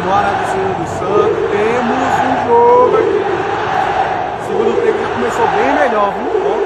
no Araguaína do Santos. Temos um jogo aqui. O segundo tempo já começou bem melhor, viu?